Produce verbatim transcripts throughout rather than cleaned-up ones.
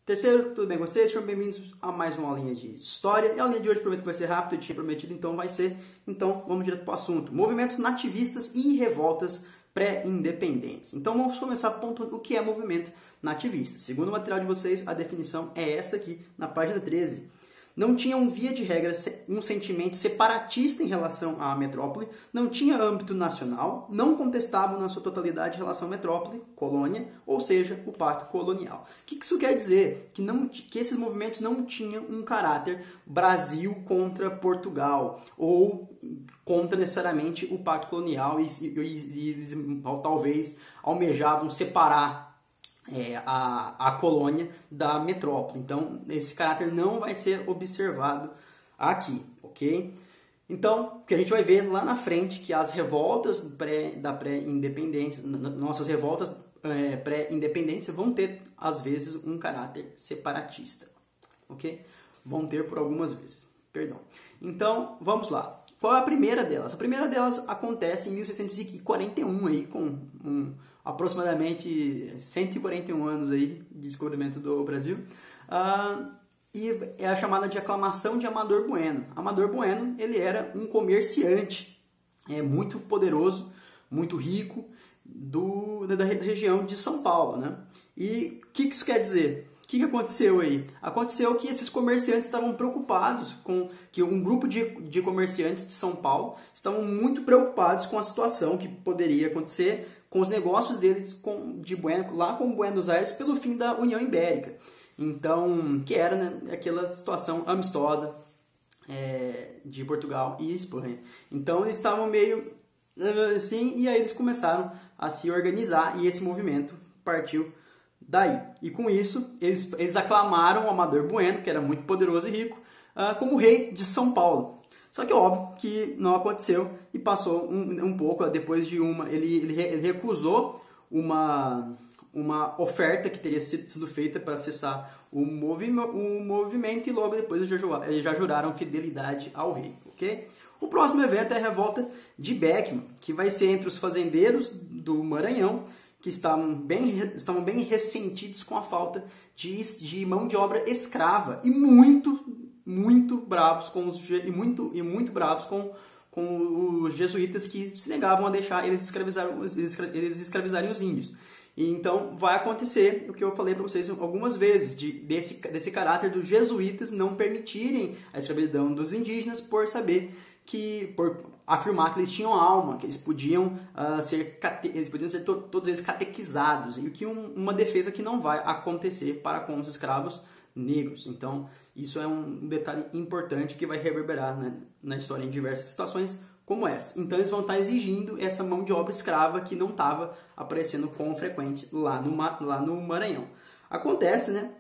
Terceiro, tudo bem com vocês? Sejam bem-vindos a mais uma aulinha de história. E a aulinha de hoje prometo que vai ser rápido, eu tinha prometido, então vai ser. Então vamos direto para o assunto. Movimentos nativistas e revoltas pré-independência. Então vamos começar pontuando o que é movimento nativista. Segundo o material de vocês, a definição é essa aqui na página treze. Não tinha um via de regra um sentimento separatista em relação à metrópole, não tinha âmbito nacional, não contestavam na sua totalidade relação à metrópole, colônia, ou seja, o pacto colonial. O que isso quer dizer? Que, não, que esses movimentos não tinham um caráter Brasil contra Portugal, ou contra necessariamente o pacto colonial, e, e, e eles talvez almejavam separar É, a, a colônia da metrópole. Então, esse caráter não vai ser observado aqui, ok? Então, o que a gente vai ver lá na frente, que as revoltas pré, da pré-independência, nossas revoltas é, pré-independência vão ter, às vezes, um caráter separatista, ok? Vão ter por algumas vezes, perdão. Então, vamos lá. Qual é a primeira delas? A primeira delas acontece em mil seiscentos e quarenta e um, aí, com um, aproximadamente cento e quarenta e um anos aí de descobrimento do Brasil. Uh, e é a chamada de aclamação de Amador Bueno. Amador Bueno, ele era um comerciante é, muito poderoso, muito rico, do, da região de São Paulo, né? E o que isso quer dizer? O que, que aconteceu aí? Aconteceu que esses comerciantes estavam preocupados com que um grupo de, de comerciantes de São Paulo estavam muito preocupados com a situação que poderia acontecer com os negócios deles com, de Bueno, lá com Buenos Aires pelo fim da União Ibérica. Então, que era, né, aquela situação amistosa é, de Portugal e Espanha. Então, eles estavam meio assim, e aí eles começaram a se organizar e esse movimento partiu daí. E com isso, eles, eles aclamaram o Amador Bueno, que era muito poderoso e rico, uh, como rei de São Paulo. Só que, óbvio, que não aconteceu e passou um, um pouco, depois de uma... Ele, ele, ele recusou uma, uma oferta que teria sido feita para acessar o, movi, o movimento e logo depois eles já, eles já juraram fidelidade ao rei, ok? O próximo evento é a revolta de Beckman, que vai ser entre os fazendeiros do Maranhão, que estavam bem, estavam bem ressentidos com a falta de, de mão de obra escrava e muito, muito bravos com os e muito e muito bravos com, com os jesuítas que se negavam a deixar eles escravizarem, eles escravizarem os índios. E então vai acontecer o que eu falei para vocês algumas vezes, de, desse, desse caráter dos jesuítas não permitirem a escravidão dos indígenas por saber que, por afirmar que eles tinham alma, que eles podiam uh, ser, eles podiam ser to todos eles catequizados, e que um, uma defesa que não vai acontecer para com os escravos negros. Então, isso é um detalhe importante que vai reverberar, né, na história em diversas situações como essa. Então, eles vão estar exigindo essa mão de obra escrava que não estava aparecendo com frequente lá no, lá no Maranhão. Acontece, né,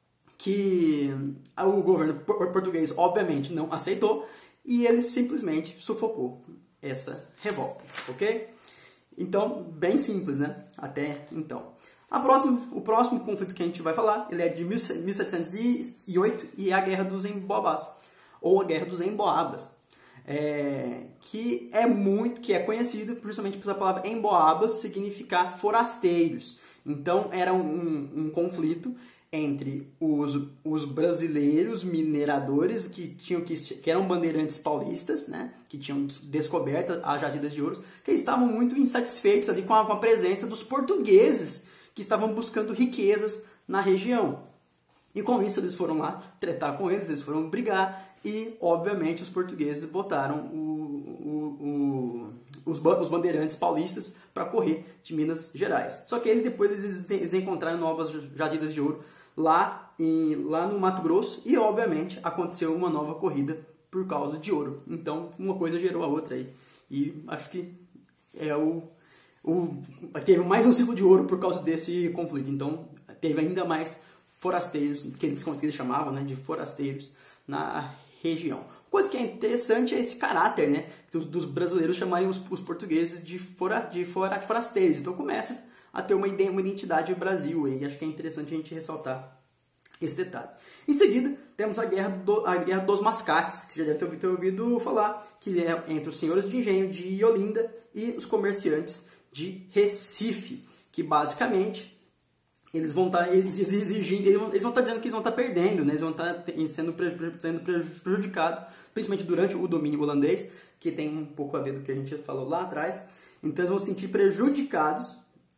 que o governo português, obviamente, não aceitou, e ele simplesmente sufocou essa revolta, ok? Então, bem simples, né? Até então. A próxima, o próximo conflito que a gente vai falar, ele é de mil setecentos e oito e é a Guerra dos Emboabas, ou a Guerra dos Emboabas, é, que é muito, que é conhecido principalmente pela palavra Emboabas significar forasteiros. Então, era um, um, um conflito entre os, os brasileiros mineradores que, tinham, que, que eram bandeirantes paulistas, né, que tinham descoberto as jazidas de ouro, que estavam muito insatisfeitos ali com a, com a presença dos portugueses que estavam buscando riquezas na região. E com isso eles foram lá tretar com eles, eles foram brigar e, obviamente, os portugueses botaram o, o, o, os, os bandeirantes paulistas para correr de Minas Gerais. Só que ele, depois eles, eles encontraram novas jazidas de ouro lá, em, lá no Mato Grosso e, obviamente, aconteceu uma nova corrida por causa de ouro. Então, uma coisa gerou a outra aí. E acho que é o, o, teve mais um ciclo de ouro por causa desse conflito. Então, teve ainda mais forasteiros, que eles, que eles chamavam, né, de forasteiros na região. Coisa que é interessante é esse caráter, né, dos, dos brasileiros chamarem os, os portugueses de, fora, de, fora, de forasteiros. Então, começa a ter uma, uma identidade Brasil, e acho que é interessante a gente ressaltar esse detalhe. Em seguida, temos a Guerra, do, a Guerra dos Mascates, que já deve ter, ter ouvido falar, que é entre os senhores de engenho de Olinda e os comerciantes de Recife, que basicamente eles vão estar exigindo, eles vão estar dizendo que eles vão estar perdendo, né? Eles vão estar sendo prejudicados, principalmente durante o domínio holandês, que tem um pouco a ver do que a gente falou lá atrás. Então eles vão se sentir prejudicados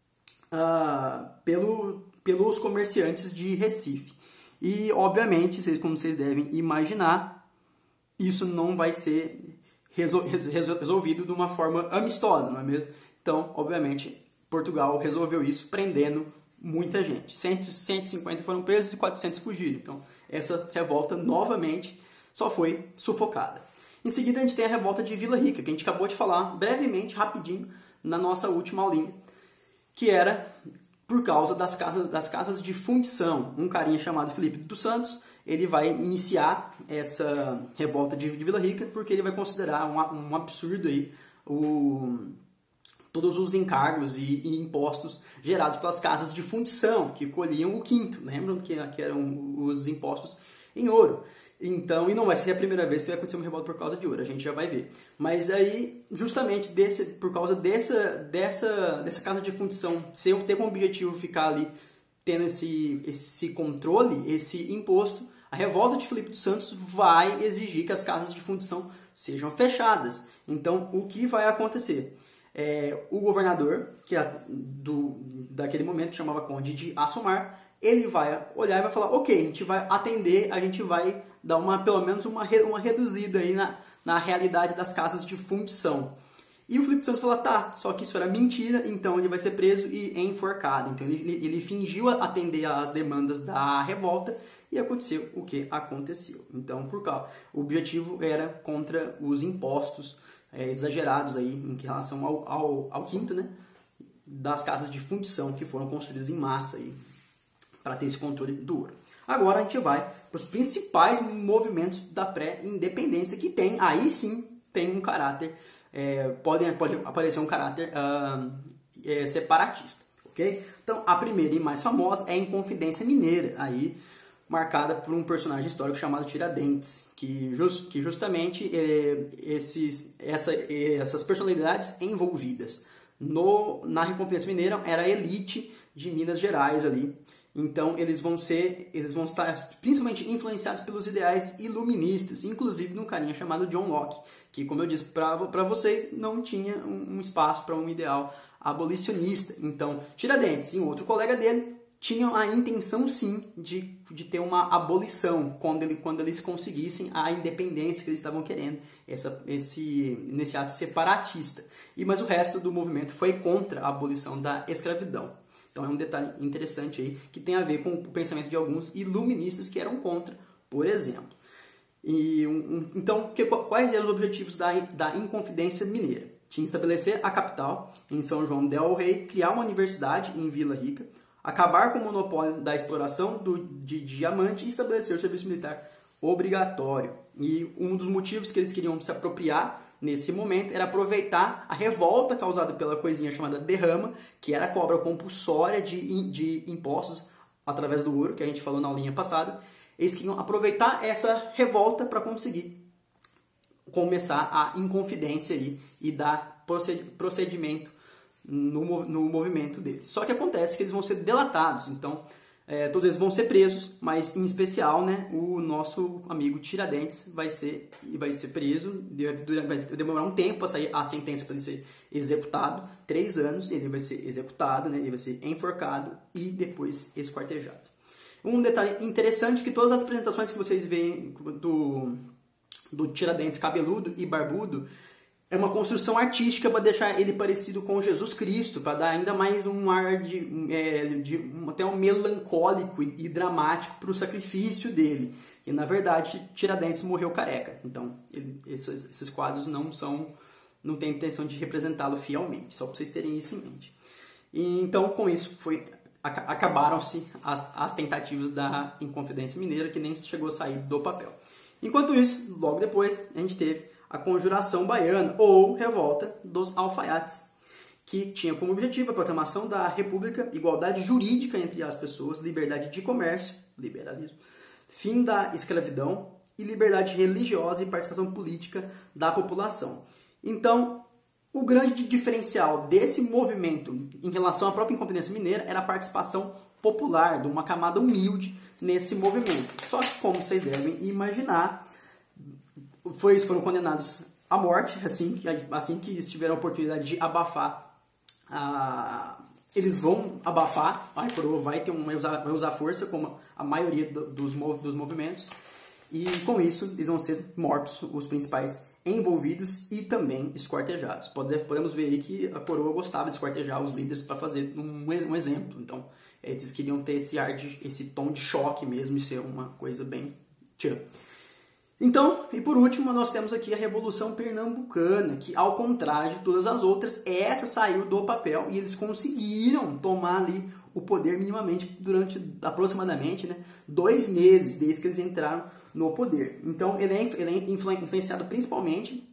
uh, pelo, pelos comerciantes de Recife. E, obviamente, vocês, como vocês devem imaginar, isso não vai ser resol, resol, resolvido de uma forma amistosa, não é mesmo? Então, obviamente, Portugal resolveu isso prendendo muita gente. cento, cento e cinquenta foram presos e quatrocentos fugiram. Então, essa revolta, novamente, só foi sufocada. Em seguida, a gente tem a revolta de Vila Rica, que a gente acabou de falar brevemente, rapidinho, na nossa última aulinha, que era por causa das casas, das casas de fundição. Um carinha chamado Felipe dos Santos, ele vai iniciar essa revolta de, de Vila Rica, porque ele vai considerar um, um absurdo aí o... todos os encargos e, e impostos gerados pelas casas de fundição, que colhiam o quinto. Lembram que, que eram os impostos em ouro? Então, e não vai ser a primeira vez que vai acontecer uma revolta por causa de ouro, a gente já vai ver. Mas aí, justamente desse, por causa dessa, dessa, dessa casa de fundição ser, ter como objetivo ficar ali tendo esse, esse controle, esse imposto, a revolta de Felipe dos Santos vai exigir que as casas de fundição sejam fechadas. Então, o que vai acontecer? É, o governador, que é do, daquele momento, que chamava Conde de Assumar, ele vai olhar e vai falar, ok, a gente vai atender, a gente vai dar uma, pelo menos uma, uma reduzida aí na, na realidade das casas de fundição. E o Felipe Santos falou, tá, só que isso era mentira, então ele vai ser preso e enforcado. Então ele, ele fingiu atender às demandas da revolta e aconteceu o que aconteceu. Então, por causa, o objetivo era contra os impostos é, exagerados aí em relação ao, ao, ao quinto, né, das casas de fundição que foram construídas em massa aí para ter esse controle do ouro. Agora a gente vai para os principais movimentos da pré-independência que tem, aí sim tem um caráter, é, pode, pode aparecer um caráter uh, é, separatista, ok? Então a primeira e mais famosa é a Inconfidência Mineira, aí marcada por um personagem histórico chamado Tiradentes, que, just, que justamente é, esses, essa, essas personalidades envolvidas no, na Inconfidência Mineira era a elite de Minas Gerais ali. Então eles vão ser, eles vão estar principalmente influenciados pelos ideais iluministas, inclusive num carinha chamado John Locke, que, como eu disse para vocês, não tinha um, um espaço para um ideal abolicionista. Então Tiradentes e um outro colega dele tinham a intenção sim de, de ter uma abolição quando, ele, quando eles conseguissem a independência que eles estavam querendo, essa, esse, nesse ato separatista. E, mas o resto do movimento foi contra a abolição da escravidão. Então é um detalhe interessante aí que tem a ver com o pensamento de alguns iluministas que eram contra, por exemplo. E, um, então, que, quais eram os objetivos da, da Inconfidência Mineira? Tinha que estabelecer a capital em São João del Rei, criar uma universidade em Vila Rica, acabar com o monopólio da exploração do, de diamante e estabelecer o serviço militar obrigatório. E um dos motivos que eles queriam se apropriar nesse momento era aproveitar a revolta causada pela coisinha chamada derrama, que era a cobra compulsória de, de impostos através do ouro, que a gente falou na aulinha passada. Eles queriam aproveitar essa revolta para conseguir começar a inconfidência ali e dar procedimento no, no movimento deles. Só que acontece que eles vão ser delatados, então é, todos eles vão ser presos, mas em especial, né, o nosso amigo Tiradentes vai ser, vai ser preso, vai demorar um tempo para sair a sentença para ele ser executado, três anos, ele vai ser executado, né, ele vai ser enforcado e depois esquartejado. Um detalhe interessante é que todas as apresentações que vocês veem do, do Tiradentes cabeludo e barbudo é uma construção artística para deixar ele parecido com Jesus Cristo, para dar ainda mais um ar de, é, de um, até um melancólico e, e dramático para o sacrifício dele. E na verdade Tiradentes morreu careca. Então ele, esses, esses quadros não são, não tem intenção de representá-lo fielmente, só para vocês terem isso em mente. E, então com isso foi acabaram-se as, as tentativas da Inconfidência Mineira, que nem chegou a sair do papel. Enquanto isso, logo depois a gente teve a Conjuração Baiana, ou Revolta dos Alfaiates, que tinha como objetivo a proclamação da República, igualdade jurídica entre as pessoas, liberdade de comércio, liberalismo, fim da escravidão e liberdade religiosa e participação política da população. Então, o grande diferencial desse movimento em relação à própria Inconfidência Mineira era a participação popular, de uma camada humilde nesse movimento. Só que, como vocês devem imaginar, foi, foram condenados à morte, assim, assim que eles tiveram a oportunidade de abafar, a, eles vão abafar, a coroa vai, ter uma, vai, usar, vai usar força, como a maioria do, dos, dos movimentos, e com isso eles vão ser mortos, os principais envolvidos e também esquartejados. Podemos ver aí que a coroa gostava de esquartejar os líderes para fazer um, um exemplo. Então, eles queriam ter esse ar, de, esse tom de choque mesmo, e ser uma coisa bem tchan. Então, e por último, nós temos aqui a Revolução Pernambucana, que ao contrário de todas as outras, essa saiu do papel e eles conseguiram tomar ali o poder minimamente durante aproximadamente, né, dois meses desde que eles entraram no poder. Então, ele é, ele é influenciado principalmente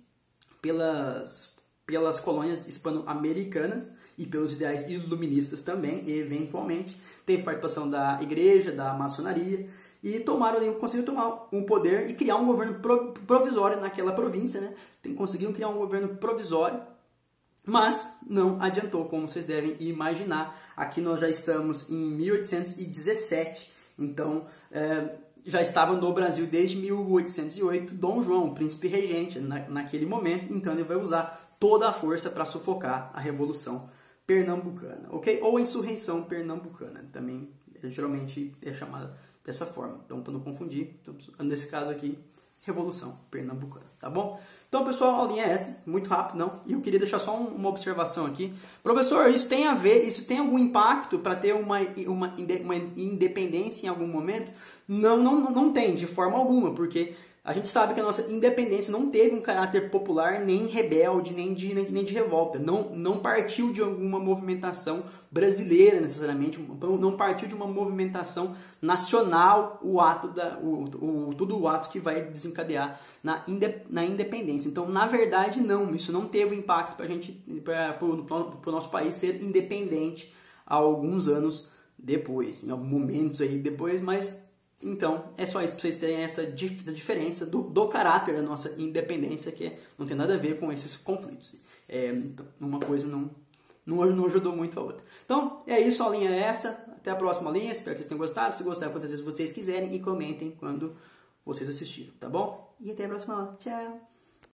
pelas, pelas colônias hispano-americanas e pelos ideais iluministas também, e eventualmente teve participação da igreja, da maçonaria, e tomaram, conseguiram tomar um poder e criar um governo provisório naquela província, né? Conseguiram criar um governo provisório, mas não adiantou, como vocês devem imaginar. Aqui nós já estamos em mil oitocentos e dezessete, então é, já estava no Brasil desde mil oitocentos e oito Dom João, o príncipe regente, na, naquele momento, então ele vai usar toda a força para sufocar a Revolução Pernambucana, ok? Ou a Insurreição Pernambucana, também geralmente é chamada dessa forma. Então, para não confundir, então, nesse caso aqui, Revolução Pernambucana, tá bom? Então, pessoal, a aulinha é essa, muito rápido, não? E eu queria deixar só uma observação aqui. Professor, isso tem a ver, isso tem algum impacto para ter uma, uma, uma independência em algum momento? Não, não, não tem, de forma alguma, porque a gente sabe que a nossa independência não teve um caráter popular, nem rebelde, nem de, nem, nem de revolta. Não, não partiu de alguma movimentação brasileira, necessariamente. Não partiu de uma movimentação nacional, o ato da, o, o, tudo o ato que vai desencadear na, inde, na independência. Então, na verdade, não. Isso não teve impacto para a gente, para o nosso país ser independente há alguns anos depois, em alguns momentos aí depois, mas... Então, é só isso para vocês terem essa diferença do, do caráter da nossa independência, que não tem nada a ver com esses conflitos. É, então, uma coisa não, não, não ajudou muito a outra. Então, é isso, a aulinha é essa. Até a próxima aulinha, espero que vocês tenham gostado. Se gostaram, quantas vezes vocês quiserem, e comentem quando vocês assistiram, tá bom? E até a próxima aula. Tchau!